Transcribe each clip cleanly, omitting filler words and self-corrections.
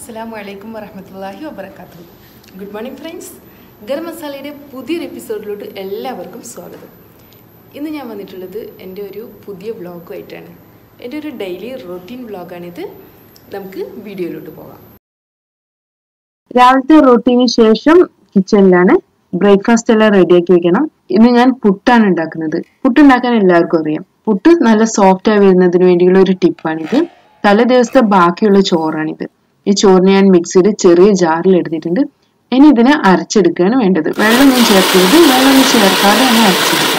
Assalamualaikum warahmatullahi wabarakatuh. Good morning friends. Garam മസാലയുടെ പുതിയൊരു എപ്പിസോഡിലോട്ട് എല്ലാവർക്കും സ്വാഗതം. ഇന്ന് ഞാൻ വന്നിട്ടുള്ളത് എൻ്റെ ഒരു പുതിയ വ്ളോഗുമായിട്ടാണ്. എൻ്റെ ഒരു ഡെയിലി റൊട്ടീൻ വ്ളോഗാണിത്. നമുക്ക് വീഡിയോയിലോട്ട് പോകാം. രാവിലത്തെ റൊട്ടീന് ശേഷം കിച്ചണിലാണ്. ബ്രേക്ക്ഫാസ്റ്റ് എല്ലാം റെഡിയാക്കി വെക്കണം. ഇന്ന് ഞാൻ പുട്ടാണ് ഉണ്ടാക്കുന്നത്. പുട്ടുണ്ടാക്കാൻ എല്ലാവർക്കും അറിയാം. പുട്ട് നല്ല സോഫ്റ്റ് ആയി വരുന്നതിന് വേണ്ടിയുള്ള ഒരു ടിപ്പാണിത്. തലേ ദിവസത്തെ ബാക്കിയുള്ള ചോറാണിത്. ഈ ചോറിന് ഞാൻ മിക്സിയുടെ ചെറിയ ജാറിൽ എടുത്തിട്ടുണ്ട്. ഇനി ഇതിനെ അരച്ചെടുക്കുകയാണ് വേണ്ടത്. വെള്ളം ഞാൻ ചേർക്കരുത്, വെള്ളം ചേർക്കാതെ തന്നെ അരച്ചെടുക്കാം.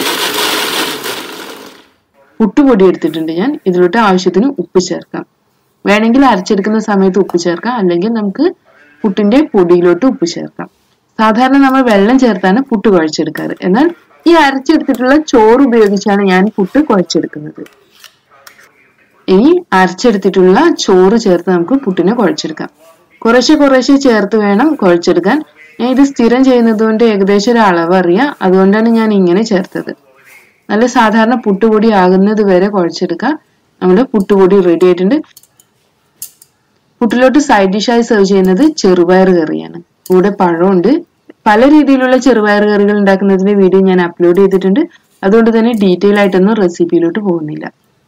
പുട്ടുപൊടി എടുത്തിട്ടുണ്ട് ഞാൻ. ഇതിലോട്ട് ആവശ്യത്തിന് ഉപ്പ് ചേർക്കാം. വേണമെങ്കിൽ അരച്ചെടുക്കുന്ന സമയത്ത് ഉപ്പ് ചേർക്കാം, അല്ലെങ്കിൽ നമുക്ക് പുട്ടിന്റെ പൊടിയിലോട്ട് ഉപ്പ് ചേർക്കാം. സാധാരണ നമ്മൾ വെള്ളം ചേർത്താണ് പുട്ട് കുഴച്ചെടുക്കാറ്. എന്നാൽ ഈ അരച്ചെടുത്തിട്ടുള്ള ചോറ് ഉപയോഗിച്ചാണ് ഞാൻ പുട്ട് കുഴച്ചെടുക്കുന്നത്. ഇനി അരച്ചെടുത്തിട്ടുള്ള ചോറ് ചേർത്ത് നമുക്ക് പുട്ടിനെ കുഴച്ചെടുക്കാം. കുറേശ്ശെ ചേർത്ത് വേണം കുഴച്ചെടുക്കാൻ. ഞാൻ ഇത് സ്ഥിരം ചെയ്യുന്നത് കൊണ്ട് ഏകദേശം ഒരു അളവ് അറിയാം. അതുകൊണ്ടാണ് ഞാൻ ഇങ്ങനെ ചേർത്തത്. നല്ല സാധാരണ പുട്ടുപൊടി ആകുന്നത് വരെ കുഴച്ചെടുക്കാം. നമ്മുടെ പുട്ടുപൊടി റെഡി ആയിട്ടുണ്ട്. പുട്ടിലോട്ട് സൈഡ് ഡിഷായി സെർവ് ചെയ്യുന്നത് ചെറുപയർ കറിയാണ്. കൂടെ പഴമുണ്ട്. പല രീതിയിലുള്ള ചെറുപയർ കറികൾ ഉണ്ടാക്കുന്നതിന്റെ വീഡിയോ ഞാൻ അപ്ലോഡ് ചെയ്തിട്ടുണ്ട്. അതുകൊണ്ട് തന്നെ ഡീറ്റെയിൽ ആയിട്ടൊന്നും റെസിപ്പിയിലോട്ട് പോകുന്നില്ല.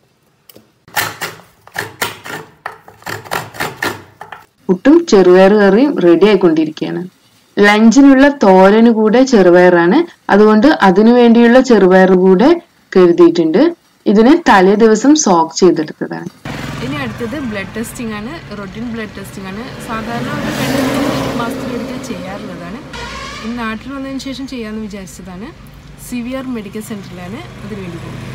പുട്ടും ചെറുപയർ കറിയും റെഡി ആയിക്കൊണ്ടിരിക്കുകയാണ്. ലഞ്ചിനുള്ള തോരന് കൂടെ ചെറുപയറാണ്. അതുകൊണ്ട് അതിനു വേണ്ടിയുള്ള ചെറുപയർ കൂടെ കരുതിയിട്ടുണ്ട്. ഇതിനെ തലേ ദിവസം സോക്ക് ചെയ്തെടുത്തതാണ്. ഇനി അടുത്തത് ബ്ലഡ് ടെസ്റ്റിംഗ് ആണ്. റൊട്ടീൻ ബ്ലഡ് ടെസ്റ്റിംഗ് ആണ്. സാധാരണ ഒരു 2-3 മാസത്തിലൊരിക്കൽ ചെയ്യാറുള്ളതാണ്. ഇന്ന് നാട്ടിൽ വന്നതിന് ശേഷം ചെയ്യാമെന്ന് വിചാരിച്ചതാണ്. CVR മെഡിക്കൽ സെന്ററിലാണ് അതിന് വേണ്ടി പോകുന്നത്.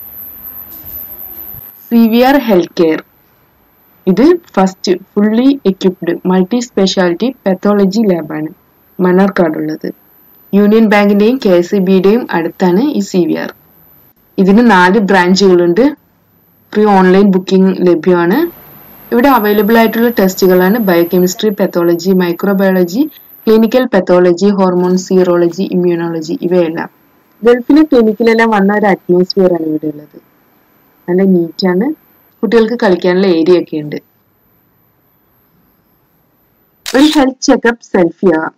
CVR health care. ഇത് first fully equipped multi speciality pathology ലാബാണ് മണ്ണാർക്കാടുള്ളത്. യൂണിയൻ ബാങ്കിന്റെയും KCBയുടെയും അടുത്താണ് ഈ CVR. ഇതിന് 4 ബ്രാഞ്ചുകളുണ്ട്. ഫ്രീ ഓൺലൈൻ ബുക്കിംഗ് ലഭ്യമാണ്. ഇവിടെ അവൈലബിൾ ആയിട്ടുള്ള ടെസ്റ്റുകളാണ് biochemistry, pathology, microbiology, clinical pathology, hormone, serology, immunology ഇവയെല്ലാം. ഗൾഫിലെ ക്ലിനിക്കിലെല്ലാം വന്ന ഒരു അറ്റ്മോസ്ഫിയർ ആണ് ഇവിടെ ഉള്ളത്. നല്ല നീറ്റാണ്. കുട്ടികൾക്ക് കളിക്കാനുള്ള ഏരിയ ഒക്കെ ഉണ്ട്. ഒരു ഹെൽത്ത് ചെക്കപ്പ് സെൽഫി ആവാം.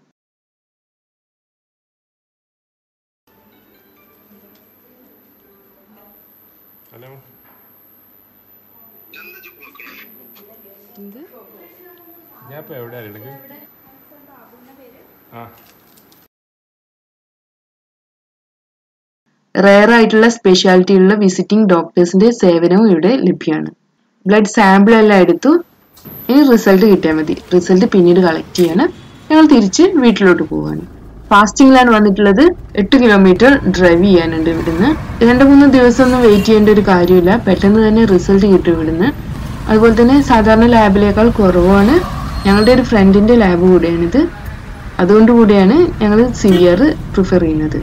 റെയർ ആയിട്ടുള്ള സ്പെഷ്യാലിറ്റിയുള്ള വിസിറ്റിംഗ് ഡോക്ടേഴ്സിന്റെ സേവനവും ഇവിടെ ലഭ്യമാണ്. ബ്ലഡ് സാമ്പിൾ എല്ലാം എടുത്തു. ഇനി റിസൾട്ട് കിട്ടിയാൽ മതി. റിസൾട്ട് പിന്നീട് കളക്ട് ചെയ്യാണ്. ഞങ്ങൾ തിരിച്ച് വീട്ടിലോട്ട് പോവാണ്. ഫാസ്റ്റിംഗിലാണ് വന്നിട്ടുള്ളത്. 8 കിലോമീറ്റർ ഡ്രൈവ് ചെയ്യാനുണ്ട് ഇവിടുന്ന്. 2-3 ദിവസം ഒന്നും വെയിറ്റ് ചെയ്യേണ്ട ഒരു കാര്യമില്ല. പെട്ടെന്ന് തന്നെ റിസൾട്ട് കിട്ടും ഇവിടുന്ന്. അതുപോലെ തന്നെ സാധാരണ ലാബിലേക്കാൾ കുറവാണ്. ഞങ്ങളുടെ ഒരു ഫ്രണ്ടിന്റെ ലാബ് കൂടെയാണിത്. അതുകൊണ്ട് കൂടിയാണ് ഞങ്ങൾ CVR പ്രിഫർ ചെയ്യുന്നത്.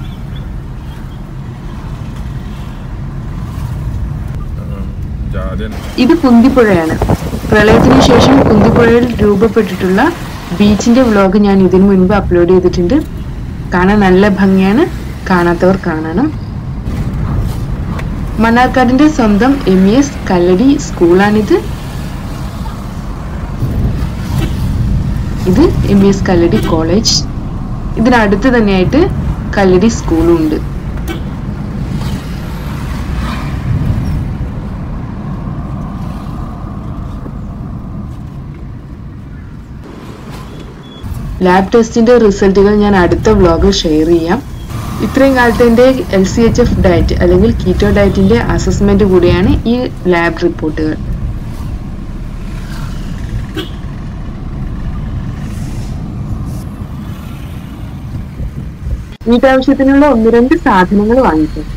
ഇത് കുന്തിപ്പുഴയാണ്. പ്രളയത്തിന് ശേഷം കുന്തിപ്പുഴയിൽ രൂപപ്പെട്ടിട്ടുള്ള ബീച്ചിന്റെ വ്ലോഗ് ഞാൻ ഇതിനു മുൻപ് അപ്ലോഡ് ചെയ്തിട്ടുണ്ട്. കാണാൻ നല്ല ഭംഗിയാണ്. കാണാത്തവർ കാണണം. മണ്ണാർക്കാടിന്റെ സ്വന്തം MES കല്ലടി സ്കൂളാണിത്. ഇത് MES കല്ലടി കോളേജ്. ഇതിനടുത്ത് തന്നെയായിട്ട് കല്ലടി സ്കൂളും ഉണ്ട്. ലാബ് ടെസ്റ്റിന്റെ റിസൾട്ടുകൾ ഞാൻ അടുത്ത വ്ലോഗിൽ ഷെയർ ചെയ്യാം. ഇത്രയും കാലത്തെ എൻ്റെ LCHF ഡയറ്റ് അല്ലെങ്കിൽ കീറ്റോ ഡയറ്റിന്റെ അസസ്മെന്റ് കൂടിയാണ് ഈ ലാബ് റിപ്പോർട്ടുകൾ. വീട്ടാവശ്യത്തിനുള്ള 1-2 സാധനങ്ങൾ വാങ്ങിക്കും.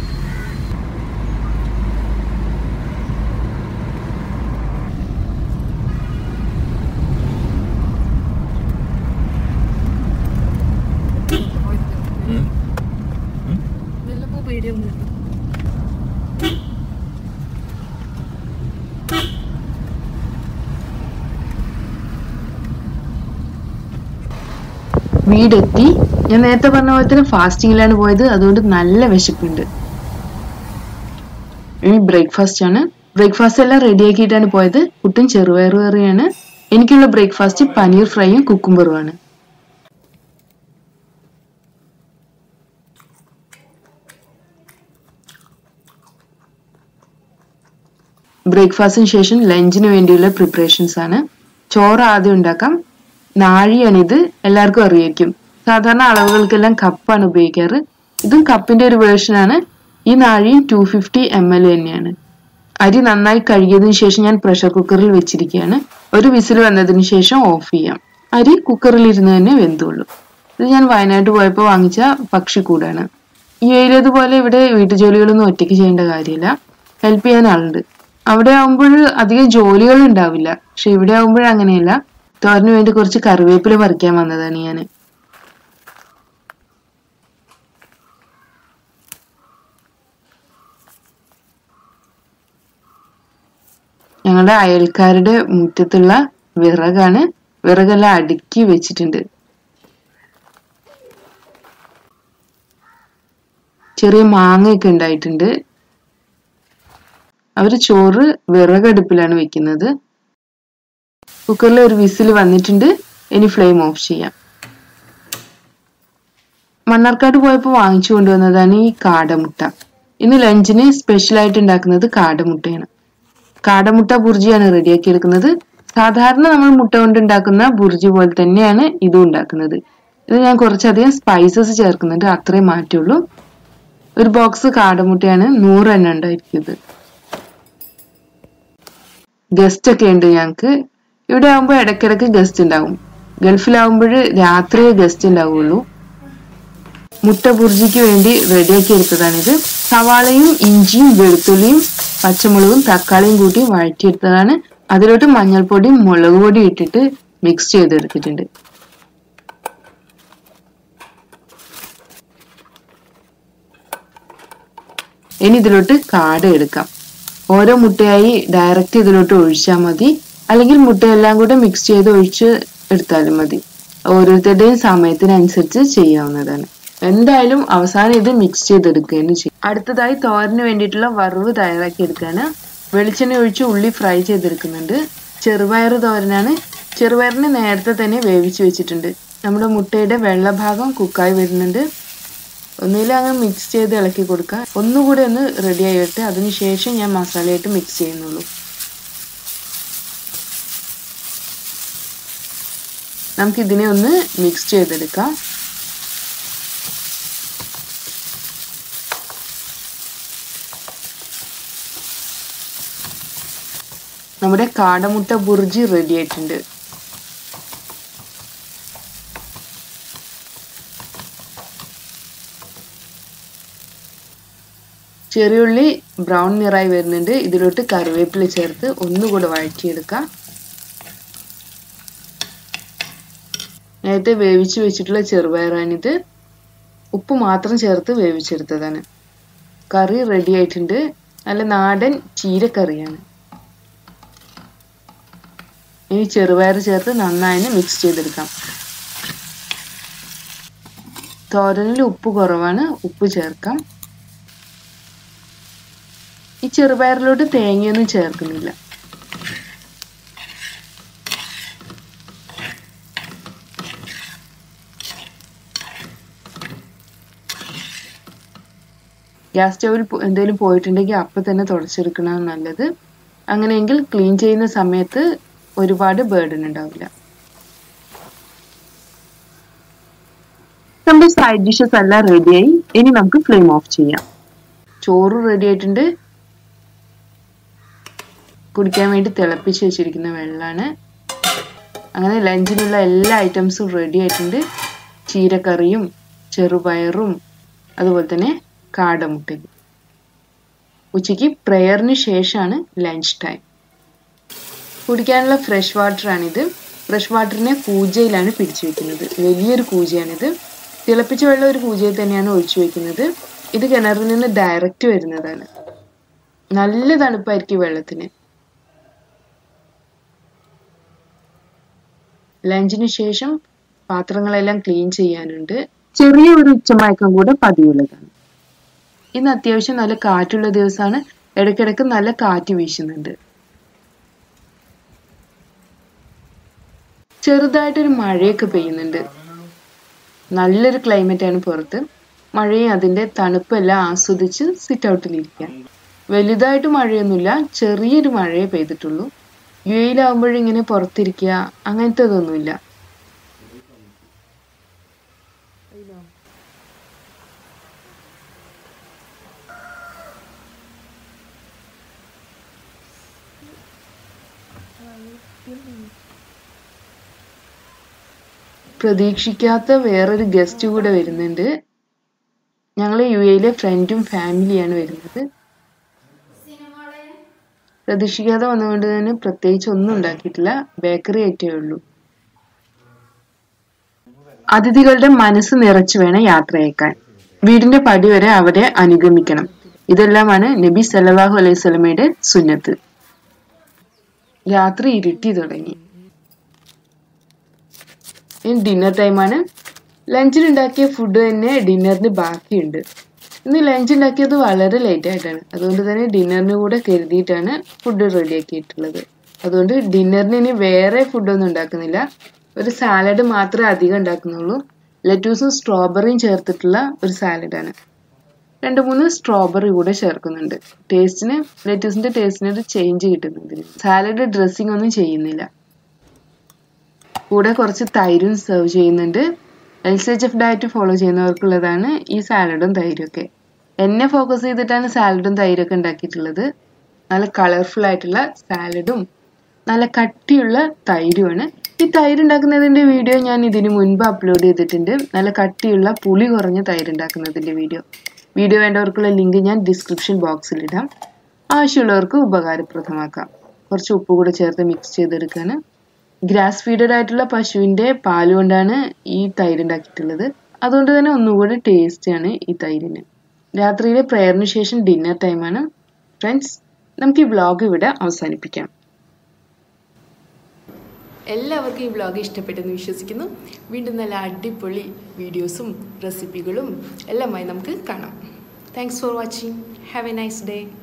വീടെത്തി. ഞാൻ നേരത്തെ പറഞ്ഞ പോലെ തന്നെ ഫാസ്റ്റിംഗിലാണ് പോയത്. അതുകൊണ്ട് നല്ല വിശപ്പുണ്ട്. ഇനി ബ്രേക്ക്ഫാസ്റ്റ് ആണ്. ബ്രേക്ക്ഫാസ്റ്റ് എല്ലാം റെഡിയാക്കിയിട്ടാണ് പോയത്. പുട്ടും ചെറുപയർ കറിയാണ്. എനിക്കുള്ള ബ്രേക്ക്ഫാസ്റ്റ് പനീർ ഫ്രൈയും കുക്കുംബറുമാണ്. ബ്രേക്ക്ഫാസ്റ്റിന് ശേഷം ലഞ്ചിന് വേണ്ടിയുള്ള പ്രിപ്പറേഷൻസ് ആണ്. ചോറ് ആദ്യം ഉണ്ടാക്കാം. നാഴിയാണിത്, എല്ലാവർക്കും അറിയായിരിക്കും. സാധാരണ അളവുകൾക്കെല്ലാം കപ്പാണ് ഉപയോഗിക്കാറ്. ഇതും കപ്പിന്റെ ഒരു വേർഷനാണ്. ഈ നാഴിയും 250 ml തന്നെയാണ്. അരി നന്നായി കഴുകിയതിനു ശേഷം ഞാൻ പ്രഷർ കുക്കറിൽ വെച്ചിരിക്കുകയാണ്. ഒരു വിസിൽ വന്നതിന് ശേഷം ഓഫ് ചെയ്യാം. അരി കുക്കറിൽ ഇരുന്ന് തന്നെ വെന്തോളൂ. ഇത് ഞാൻ വയനാട് പോയപ്പോൾ വാങ്ങിച്ച പക്ഷിക്കൂടാണ്. ഈ ഏരിയതുപോലെ ഇവിടെ വീട്ടുജോലികളൊന്നും ഒറ്റയ്ക്ക് ചെയ്യേണ്ട കാര്യമില്ല. ഹെൽപ്പ് ചെയ്യാൻ ആളുണ്ട്. അവിടെ ആവുമ്പോൾ അധികം ജോലികൾ ഉണ്ടാവില്ല. പക്ഷെ ഇവിടെ ആവുമ്പോൾ അങ്ങനെയല്ല. തോരന് വേണ്ടി കുറച്ച് കറിവേപ്പില പറിക്കാൻ വന്നതാണ് ഞാൻ. ഞങ്ങളുടെ അയൽക്കാരുടെ മുറ്റത്തുള്ള വിറകാണ്. വിറകെല്ലാം അടുക്കി വെച്ചിട്ടുണ്ട്. ചെറിയ മാങ്ങയൊക്കെ ഉണ്ടായിട്ടുണ്ട്. അവര് ചോറ് വിറകടുപ്പിലാണ് വെക്കുന്നത്. കുക്കറിൽ ഒരു വിസിൽ വന്നിട്ടുണ്ട്. ഇനി ഫ്ലെയിം ഓഫ് ചെയ്യാം. മണ്ണാർക്കാട് പോയപ്പോൾ വാങ്ങിച്ചു കൊണ്ടുവന്നതാണ് ഈ കാടമുട്ട. ഇന്ന് ലഞ്ചിന് സ്പെഷ്യലായിട്ട് ഉണ്ടാക്കുന്നത് കാടമുട്ടയാണ്. കാടമുട്ട ബുർജിയാണ് റെഡിയാക്കി എടുക്കുന്നത്. സാധാരണ നമ്മൾ മുട്ട കൊണ്ട് ഉണ്ടാക്കുന്ന ബുർജി പോലെ തന്നെയാണ് ഇതും ഉണ്ടാക്കുന്നത്. ഇത് ഞാൻ കുറച്ചധികം സ്പൈസസ് ചേർക്കുന്നുണ്ട്, അത്രേ മാറ്റുള്ളൂ. ഒരു ബോക്സ് കാടമുട്ടയാണ്, 100 എണ്ണം ഉണ്ടായിരിക്കുന്നത്. ഗസ്റ്റ് ഒക്കെ ഉണ്ട് ഞങ്ങൾക്ക്. ഇവിടെ ആവുമ്പോൾ ഇടയ്ക്കിടയ്ക്ക് ഗസ്റ്റ് ഉണ്ടാവും. ഗൾഫിലാവുമ്പോൾ രാത്രിയെ ഗസ്റ്റ് ഉണ്ടാവുള്ളൂ. മുട്ട ബുർജിക്ക് വേണ്ടി റെഡിയാക്കി എടുത്തതാണിത്. സവാളയും ഇഞ്ചിയും വെളുത്തുള്ളിയും പച്ചമുളകും തക്കാളിയും കൂട്ടി വഴറ്റിയെടുത്തതാണ്. അതിലോട്ട് മഞ്ഞൾപ്പൊടിയും മുളക് പൊടിയും ഇട്ടിട്ട് മിക്സ് ചെയ്തെടുത്തിട്ടുണ്ട്. ഇനി ഇതിലോട്ട് കാട എടുക്കാം. ഓരോ മുട്ടയായി ഡയറക്റ്റ് ഇതിലോട്ട് ഒഴിച്ചാൽ മതി, അല്ലെങ്കിൽ മുട്ടയെല്ലാം കൂടെ മിക്സ് ചെയ്ത് ഒഴിച്ച് എടുത്താലും മതി. ഓരോരുത്തരുടെയും സമയത്തിനനുസരിച്ച് ചെയ്യാവുന്നതാണ്. എന്തായാലും അവസാനം ഇത് മിക്സ് ചെയ്തെടുക്കുകയാണ് ചെയ്യും. അടുത്തതായി തോരന് വേണ്ടിയിട്ടുള്ള വറവ് തയ്യാറാക്കി എടുക്കുകയാണ്. വെളിച്ചെണ്ണ ഒഴിച്ച് ഉള്ളി ഫ്രൈ ചെയ്തെടുക്കുന്നുണ്ട്. ചെറുപയർ തോരനാണ്. ചെറുപയറിന് നേരത്തെ തന്നെ വേവിച്ച് വെച്ചിട്ടുണ്ട്. നമ്മുടെ മുട്ടയുടെ വെള്ള ഭാഗം കുക്കായി വരുന്നുണ്ട്. ഒന്നുകിൽ അങ്ങ് മിക്സ് ചെയ്ത് ഇളക്കി കൊടുക്കുക. ഒന്നുകൂടി ഒന്ന് റെഡി ആയിട്ട് അതിനുശേഷം ഞാൻ മസാലയായിട്ട് മിക്സ് ചെയ്യുന്നുള്ളൂ. നമുക്കിതിനെ ഒന്ന് മിക്സ് ചെയ്തെടുക്കാം. നമ്മുടെ കാടമുട്ട ബുർജി റെഡി ആയിട്ടുണ്ട്. ചെറിയുള്ളി ബ്രൗൺ നിറായി വരുന്നുണ്ട്. ഇതിലോട്ട് കറിവേപ്പില ചേർത്ത് ഒന്നുകൂടെ വഴറ്റിയെടുക്കാം. നേരത്തെ വേവിച്ച് വെച്ചിട്ടുള്ള ചെറുപയറാണിത്. ഉപ്പ് മാത്രം ചേർത്ത് വേവിച്ചെടുത്തതാണ്. കറി റെഡി ആയിട്ടുണ്ട്. നല്ല നാടൻ ചീരക്കറിയാണ്. ഇനി ചെറുപയർ ചേർത്ത് നന്നായി മിക്സ് ചെയ്തെടുക്കാം. തോരനിൽ ഉപ്പ് കുറവാണ്, ഉപ്പ് ചേർക്കാം. ഈ ചെറുപയറിലോട്ട് തേങ്ങയൊന്നും ചേർക്കുന്നില്ല. ഗ്യാസ് സ്റ്റൗവിൽ എന്തെങ്കിലും പോയിട്ടുണ്ടെങ്കിൽ അപ്പം തന്നെ തുടച്ചെടുക്കണം നല്ലത്. അങ്ങനെയെങ്കിൽ ക്ലീൻ ചെയ്യുന്ന സമയത്ത് ഒരുപാട് ബേർഡൻ ഉണ്ടാവില്ല. നമ്മുടെ സൈഡ് ഡിഷസ് എല്ലാം റെഡിയായി. ഇനി നമുക്ക് ഫ്ലെയിം ഓഫ് ചെയ്യാം. ചോറ് റെഡി ആയിട്ടുണ്ട്. കുടിക്കാൻ വേണ്ടി തിളപ്പിച്ച് വെച്ചിരിക്കുന്ന വെള്ളമാണ്. അങ്ങനെ ലഞ്ചിനുള്ള എല്ലാ ഐറ്റംസും റെഡി ആയിട്ടുണ്ട്. ചീരക്കറിയും ചെറുപയറും അതുപോലെ തന്നെ കാടമുട്ടയും. ഉച്ചയ്ക്ക് പ്രയറിന് ശേഷമാണ് ലഞ്ച് ടൈം. കുടിക്കാനുള്ള ഫ്രഷ് വാട്ടറാണിത്. ഫ്രഷ് വാട്ടറിനെ കൂജയിലാണ് പിടിച്ചു വെക്കുന്നത്. വലിയൊരു കൂജയാണിത്. തിളപ്പിച്ച വെള്ളം ഒരു കൂജയിൽ തന്നെയാണ് ഒഴിച്ചു വെക്കുന്നത്. ഇത് കിണറിൽ നിന്ന് ഡയറക്റ്റ് വരുന്നതാണ്. നല്ല തണുപ്പായിരിക്കും വെള്ളത്തിന്. ലഞ്ചിന് ശേഷം പാത്രങ്ങളെല്ലാം ക്ലീൻ ചെയ്യാനുണ്ട്. ചെറിയ ഒരു ഉച്ചമയക്കം കൂടെ പതിവുള്ളതാണ്. ഇന്ന് അത്യാവശ്യം നല്ല കാറ്റുള്ള ദിവസമാണ്. ഇടയ്ക്കിടയ്ക്ക് നല്ല കാറ്റ് വീശുന്നുണ്ട്. ചെറുതായിട്ടൊരു മഴയൊക്കെ പെയ്യുന്നുണ്ട്. നല്ലൊരു ക്ലൈമറ്റാണ് പുറത്ത്. മഴയും അതിൻ്റെ തണുപ്പെല്ലാം ആസ്വദിച്ച് സിറ്റ് ഔട്ടിലിരിക്കാം. വലുതായിട്ട് മഴയൊന്നുമില്ല, ചെറിയൊരു മഴയെ പെയ്തിട്ടുള്ളൂ. യുഎയിലാവുമ്പോഴിങ്ങനെ പുറത്തിരിക്കുക അങ്ങനത്തെ പ്രതീക്ഷിക്കാത്ത വേറൊരു ഗസ്റ്റ് കൂടെ വരുന്നുണ്ട്. ഞങ്ങൾ യുഎയിലെ ഫ്രണ്ടും ഫാമിലിയാണ് വരുന്നത്. പ്രതീക്ഷിക്കാതെ വന്നുകൊണ്ട് തന്നെ പ്രത്യേകിച്ച് ഒന്നും ഉണ്ടാക്കിയിട്ടില്ല, ബേക്കറി ആയിട്ടേ ഉള്ളൂ. അതിഥികളുടെ മനസ്സ് നിറച്ചു വേണം യാത്രയേക്കാൻ. വീടിന്റെ പടി വരെ അവരെ അനുഗമിക്കണം. ഇതെല്ലാമാണ് നബി സല്ലല്ലാഹു അലൈഹി വസല്ലമയുടെ സുന്നത്ത്. രാത്രി ഇരുട്ടി തുടങ്ങി. ഇനി ഡിന്നർ ടൈമാണ്. ലഞ്ചിനുണ്ടാക്കിയ ഫുഡ് തന്നെ ഡിന്നറിന് ബാക്കിയുണ്ട്. ഇന്ന് ലഞ്ച് ഉണ്ടാക്കിയത് വളരെ ലേറ്റ് ആയിട്ടാണ്. അതുകൊണ്ട് തന്നെ ഡിന്നറിന് കൂടെ കരുതിയിട്ടാണ് ഫുഡ് റെഡിയാക്കിയിട്ടുള്ളത്. അതുകൊണ്ട് ഡിന്നറിന് ഇനി വേറെ ഫുഡൊന്നും ഉണ്ടാക്കുന്നില്ല. ഒരു സാലഡ് മാത്രമേ അധികം ഉണ്ടാക്കുന്നുള്ളൂ. ലെറ്റൂസും സ്ട്രോബെറിയും ചേർത്തിട്ടുള്ള ഒരു സാലഡാണ്. 2-3 സ്ട്രോബെറി കൂടെ ചേർക്കുന്നുണ്ട്. ലെറ്റൂസിന്റെ ടേസ്റ്റിന് ഒരു ചേഞ്ച് കിട്ടുന്നുണ്ട്. സാലഡ് ഡ്രസ്സിംഗ് ഒന്നും ചെയ്യുന്നില്ല. കൂടെ കുറച്ച് തൈരും സെർവ് ചെയ്യുന്നുണ്ട്. LCHF ഡയറ്റ് ഫോളോ ചെയ്യുന്നവർക്കുള്ളതാണ് ഈ സാലഡും തൈരും ഒക്കെ. എന്നെ ഫോക്കസ് ചെയ്തിട്ടാണ് സാലഡും തൈരൊക്കെ ഉണ്ടാക്കിയിട്ടുള്ളത്. നല്ല കളർഫുൾ ആയിട്ടുള്ള സാലഡും നല്ല കട്ടിയുള്ള തൈരുമാണ്. ഈ തൈര് ഉണ്ടാക്കുന്നതിന്റെ വീഡിയോ ഞാൻ ഇതിനു മുൻപ് അപ്ലോഡ് ചെയ്തിട്ടുണ്ട്. നല്ല കട്ടിയുള്ള പുളി കുറഞ്ഞ തൈര് ഉണ്ടാക്കുന്നതിന്റെ വീഡിയോ വേണ്ടവർക്കുള്ള ലിങ്ക് ഞാൻ ഡിസ്ക്രിപ്ഷൻ ബോക്സിൽ ഇടാം. ആവശ്യമുള്ളവർക്ക് ഉപകാരപ്രദമാക്കാം. കുറച്ച് ഉപ്പ് കൂടെ ചേർത്ത് മിക്സ് ചെയ്തെടുക്കാണ്. ഗ്രാസ് ഫീഡഡ് ആയിട്ടുള്ള പശുവിന്റെ പാല് കൊണ്ടാണ് ഈ തൈര് ഉണ്ടാക്കിയിട്ടുള്ളത്. അതുകൊണ്ട് തന്നെ ഒന്നുകൂടി ടേസ്റ്റിയാണ് ഈ തൈരിന്. രാത്രിയിലെ പ്രയറിന് ശേഷം ഡിന്നർ ടൈമാണ്. ഫ്രണ്ട്സ്, നമുക്ക് ഈ വ്ളോഗ് ഇവിടെ അവസാനിപ്പിക്കാം. എല്ലാവർക്കും ഈ വ്ളോഗ് ഇഷ്ടപ്പെട്ടെന്ന് വിശ്വസിക്കുന്നു. വീണ്ടും നല്ല അടിപൊളി വീഡിയോസും റെസിപ്പികളും എല്ലാമായി നമുക്ക് കാണാം. Thanks for watching. Have a nice day.